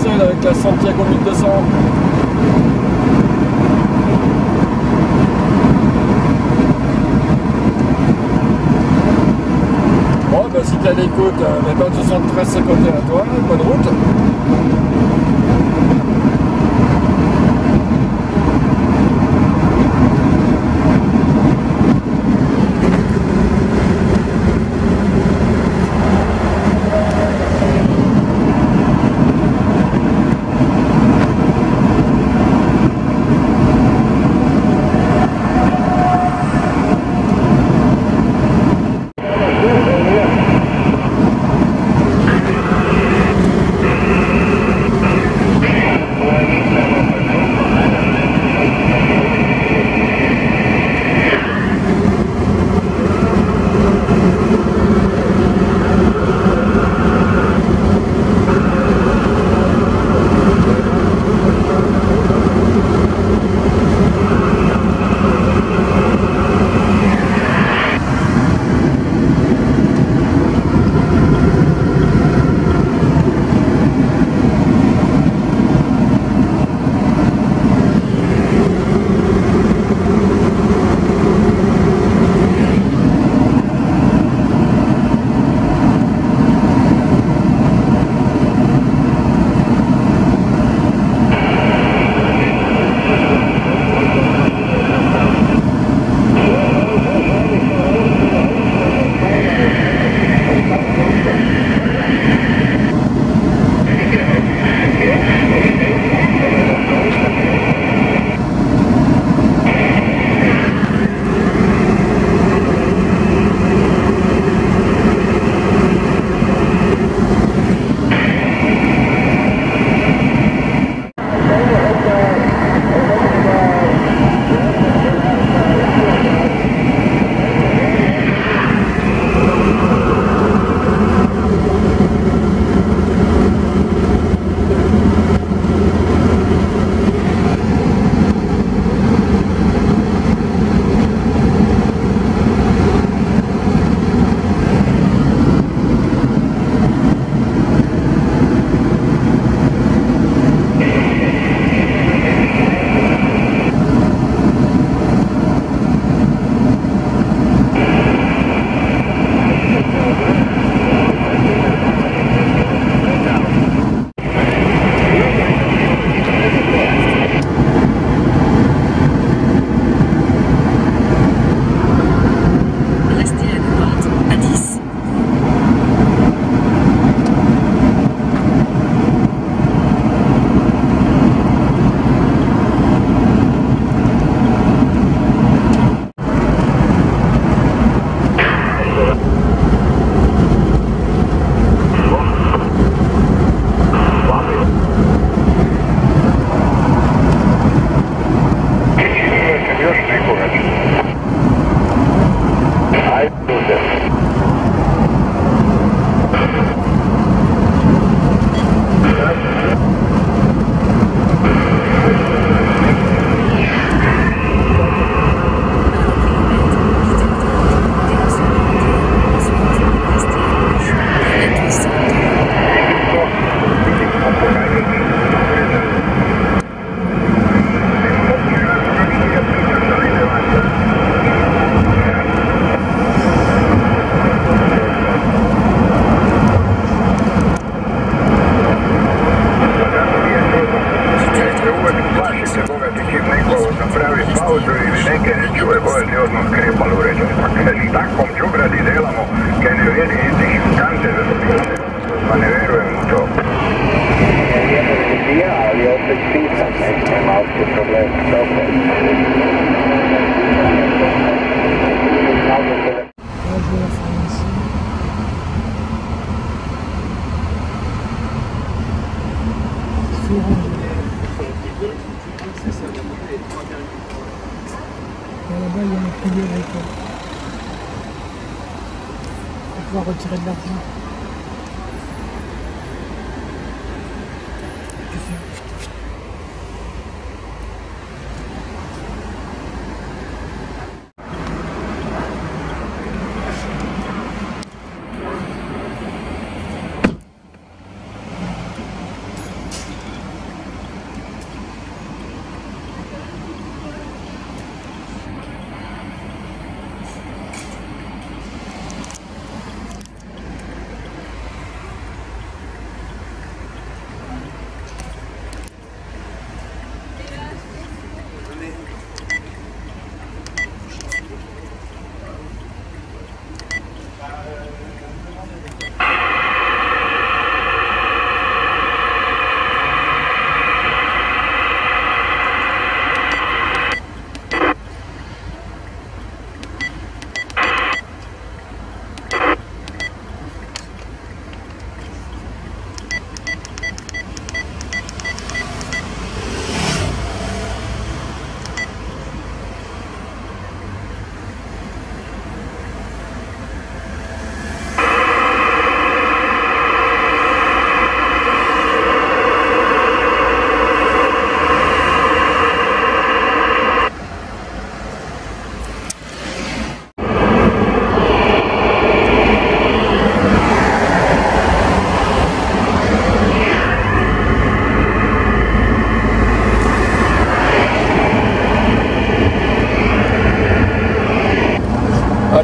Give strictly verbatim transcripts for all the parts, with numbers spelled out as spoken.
seul avec la Santiago mille deux cents. Bon, ben, si tu as l'écoute, euh, ben, soixante-treize cinquante et un à toi, bonne route. Là-bas, il y a un pilier avec eux. On va pouvoir retirer de l'argent.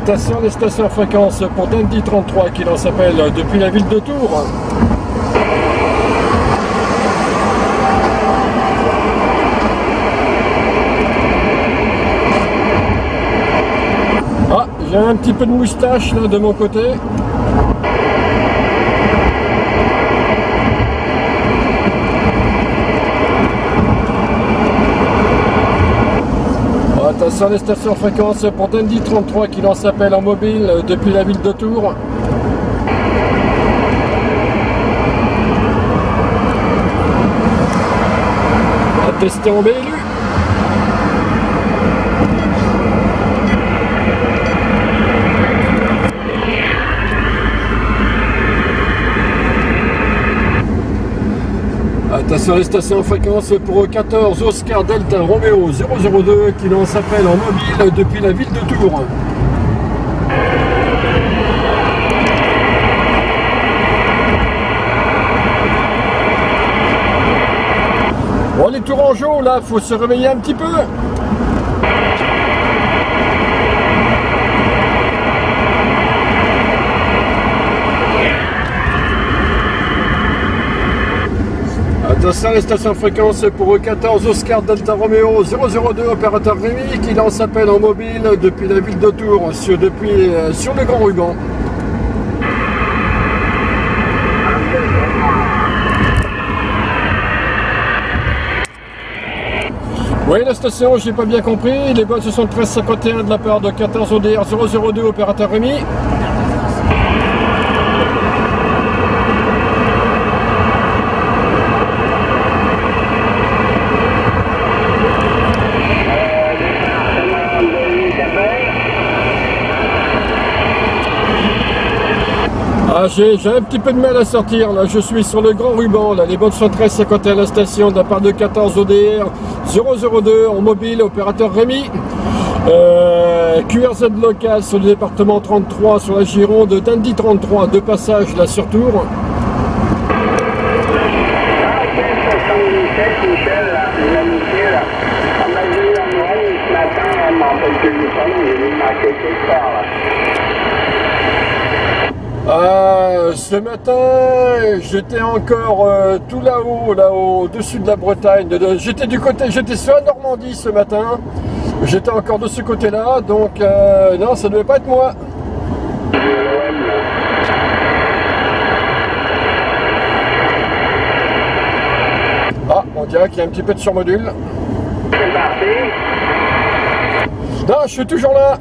Station des stations fréquences pour Dundee trente-trois qui l'on s'appelle depuis la ville de Tours. Ah, j'ai un petit peu de moustache là de mon côté. Attention les stations fréquences pour Dundee trente-trois qui l'on s'appelle en mobile depuis la ville de Tours. À tester en B L U. Attention les stations fréquences pour quatorze Oscar Delta Romeo zéro zéro deux qui l'on s'appelle en mobile depuis la ville de Tours. Bon les Tourangeaux là, faut se réveiller un petit peu. Attention les stations fréquences pour quatorze Oscar Delta Romeo zéro zéro deux opérateur Rémi qui l'on s'appelle en mobile depuis la ville de Tours sur, depuis, euh, sur le Grand Ruban. Oui la station j'ai pas bien compris, les vols soixante-treize cinquante et un de la part de quatorze O D R zéro zéro deux opérateur Rémi. Ah, j'ai un petit peu de mal à sortir là, je suis sur le grand ruban là, les vols soixante-treize cinquante et un à la station de la part de quatorze O D R zéro zéro deux en mobile, opérateur Rémi. Euh, Q R Z local sur le département trente-trois sur la Gironde, Dundee trente-trois, de passage là sur Tours. Euh, ce matin, j'étais encore euh, tout là-haut, là-haut, au-dessus de la Bretagne. J'étais du côté, j'étais sur la Normandie ce matin. J'étais encore de ce côté-là, donc euh, non, ça ne devait pas être moi. Ah, on dirait qu'il y a un petit peu de surmodule. C'est parti. Non, je suis toujours là.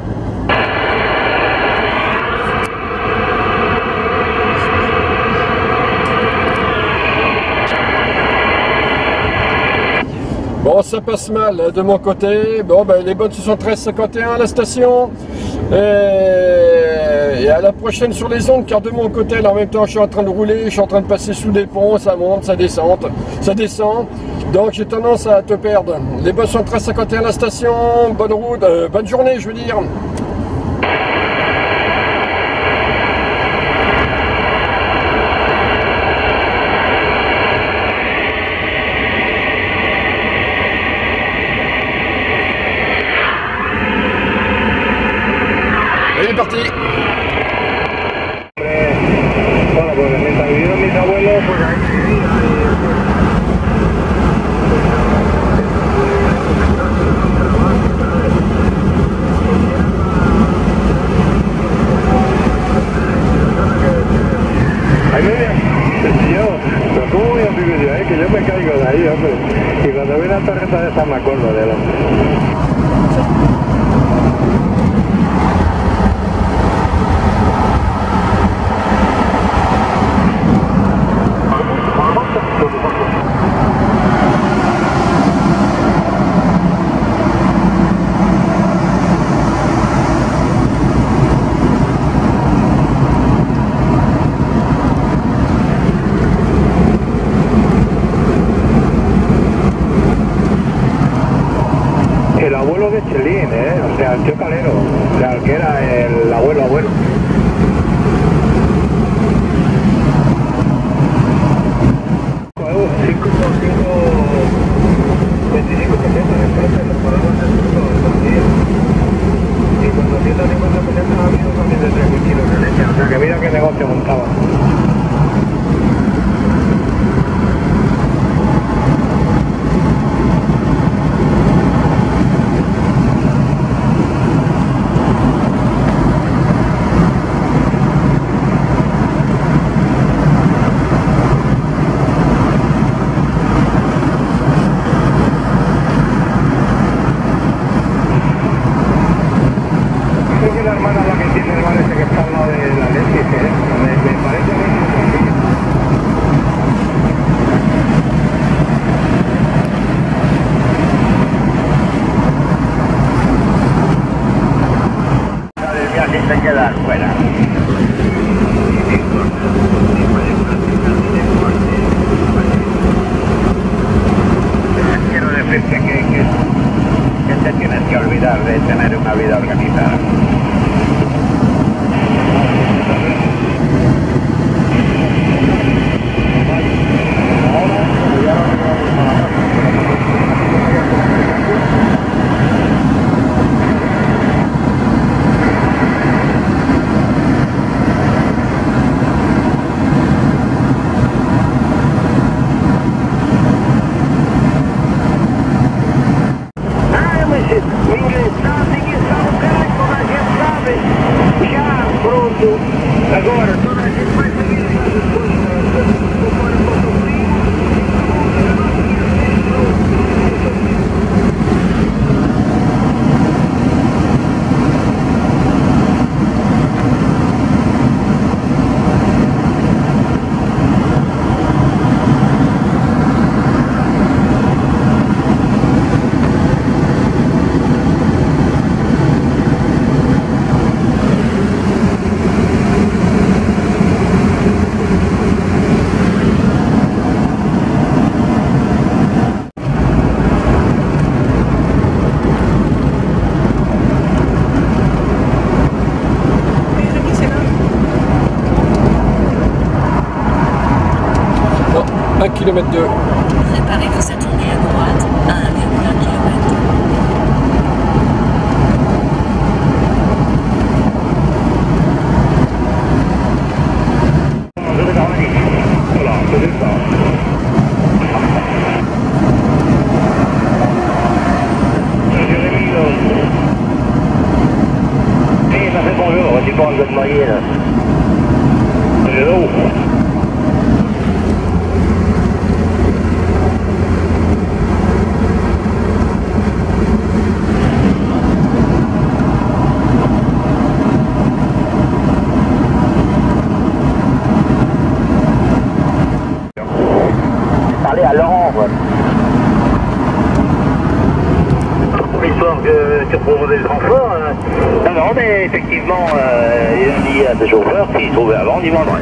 Bon, ça passe mal de mon côté. Bon, ben, les bonnes soixante-treize cinquante et un à la station. Et... et à la prochaine sur les ondes, car de mon côté, là, en même temps, je suis en train de rouler, je suis en train de passer sous des ponts, ça monte, ça descend, ça descend. Donc, j'ai tendance à te perdre. Les bonnes soixante-treize cinquante et un à la station. Bonne route, euh, bonne journée, je veux dire. Il est parti. Bueno, pues mientras vivieron mis abuelos, pues ahí Ay, mira, yo, pero ¿cómo voy a vivir yo, eh? Que yo me caigo de ahí, hombre. Y cuando veo una tarjeta de esta me acuerdo de él. El abuelo de Chelín, ¿eh? O sea, el tío Calero, o sea, el que era el abuelo abuelo. cinco por cinco, veinticinco setenta, después de los programas de turno, y cuando tiendan en cuenta kilomètre deux. Préparez-vous à tourner à droite à un virgule un kilomètre. Voilà, c'est ça. Jérémy, là. Eh, ça fait bonjour, tu parles de te marier, là. Hello. Parler à Laurent, quoi. Pour l'histoire que tu proposais le transport, euh... non, non, mais effectivement, euh, il a dit à ses chauffeurs s'ils trouvaient avant, ils vendraient.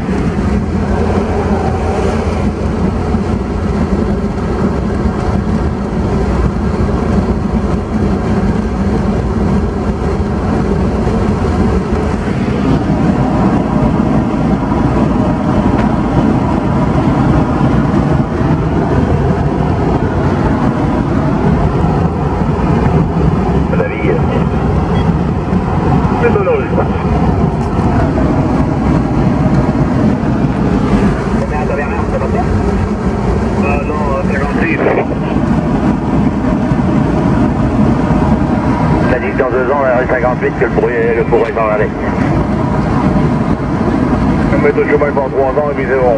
Ça dit que dans deux ans, on a cinquante-huit que le pourrait, le pourrait s'en aller. On met au chômage pendant trois ans et puis c'est bon.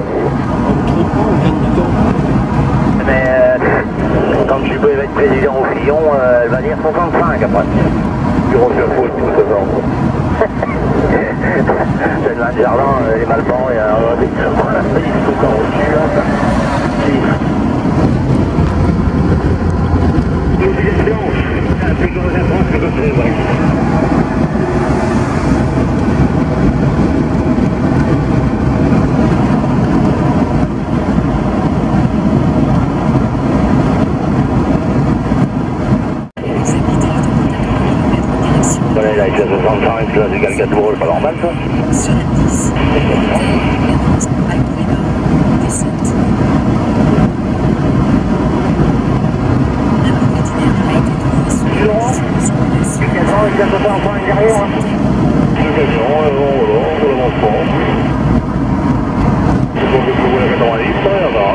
Mais euh, quand je vais être président au Fillon, euh, elle va dire soixante-cinq après. Tu refais foutre tout ce temps. C'est le vin de jardin, les malbans, et alors on dit tout quand on tue là. C'est plus gros approche que d'autres raisons. Voilà, là, il fait soixante-cinq, là, c'est Galgatour, c'est pas normal, ça. Sur la dix, dix-sept. Il y a un point derrière. C'est bon, bon, bon, bon, bon. C'est bon que vous voulez quatre-vingt-dix, ça y va.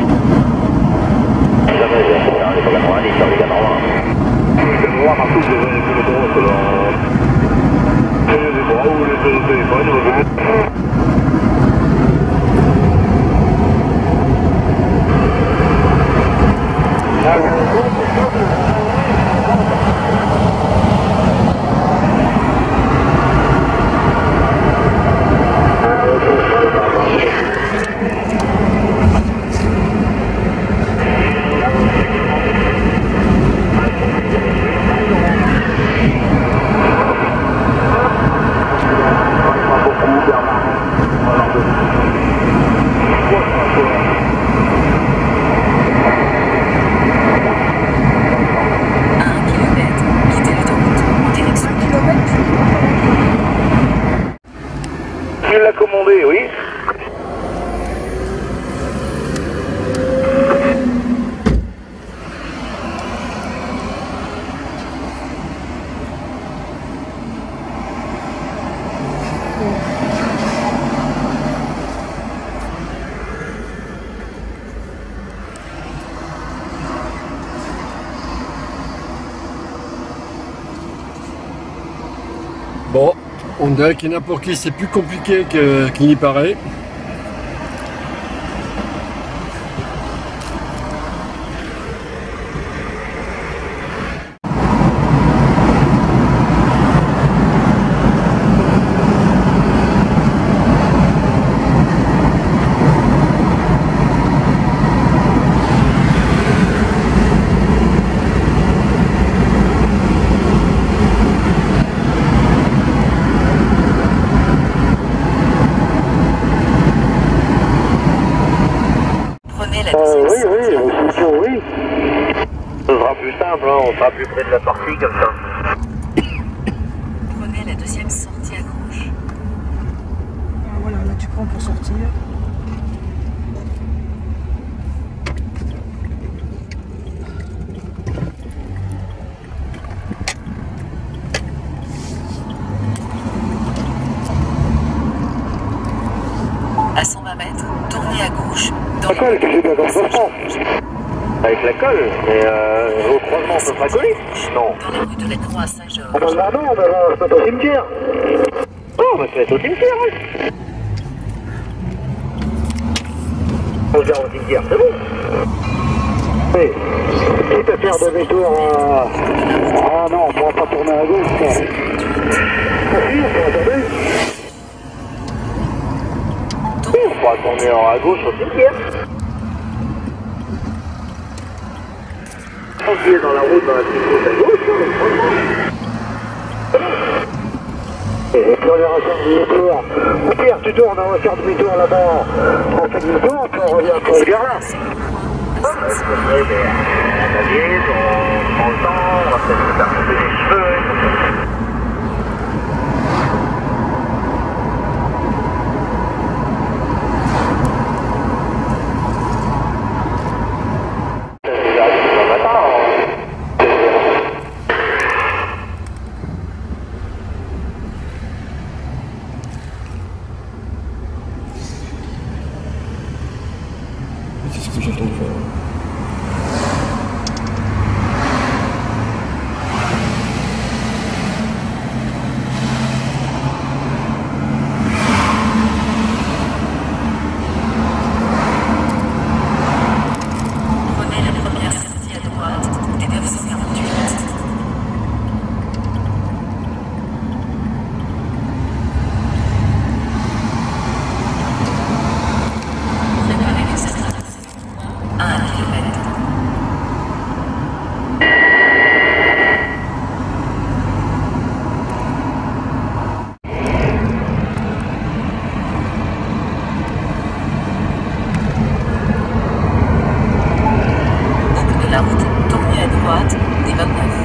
Jamais, c'est pas quatre-vingt-dix, c'est les quatre-vingts. C'est noir partout, c'est les kilomètres là. C'est les bras ou les téléphones, vous voyez. Tu l'as commandé, oui. Bon, on dirait qu'il y en a pour qui c'est plus compliqué que- qu'il n'y paraît. Euh, oui, oui, c'est sûr, oui. Ce sera plus simple, hein, on sera plus près de la sortie comme ça. Prenez la deuxième sortie à gauche. Ah, voilà, là tu prends pour sortir. la colle, tu sais bien comme ça se passe. Avec la colle, mais euh, au croisement, on peut pas coller. Non. Dans la rue de la Croix à Saint-Georges. Ah bah non, on va se mettre au cimetière. Oh, on va se mettre au cimetière, oui. On se gare au cimetière, c'est bon. Oui. Quitte à faire demi-tour à... Ah non, on pourra pas tourner à gauche, ça. Ah si, on pourra tourner. Oui, on pourra tourner à gauche au cimetière. On est dans la route, dans la petite route à gauche, on est et puis on ira faire demi-tour. Au pire, tu tournes, on va faire demi-tour là-bas. On fait demi-tour, puis on revient après le gare là. On prend le temps, on va peut-être se faire couper les cheveux. C'est ce que j'attends de faire. Prenez la première sortie à droite des neuf cent quarante-huit. Préparez les accélérations à un kilomètre. Au bout de la route, tournez à droite des vingt-neuf.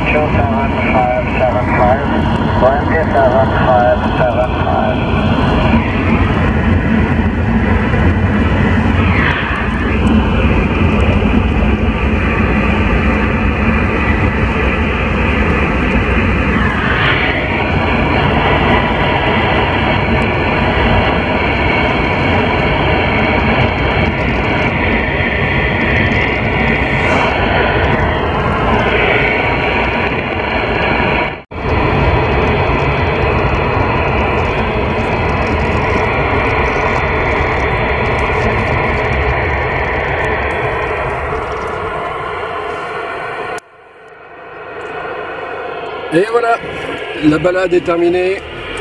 seven five seven five, twenty-seven five seven five. Et voilà, la balade est terminée.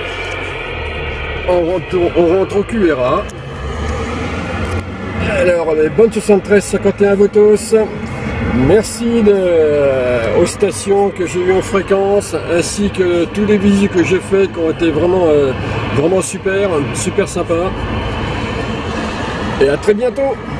On rentre, on rentre au Q R A. Alors, les bonnes soixante-treize cinquante et un Votos. Merci de, aux stations que j'ai eues en fréquence, ainsi que tous les visites que j'ai fait qui ont été vraiment, euh, vraiment super, super sympa. Et à très bientôt.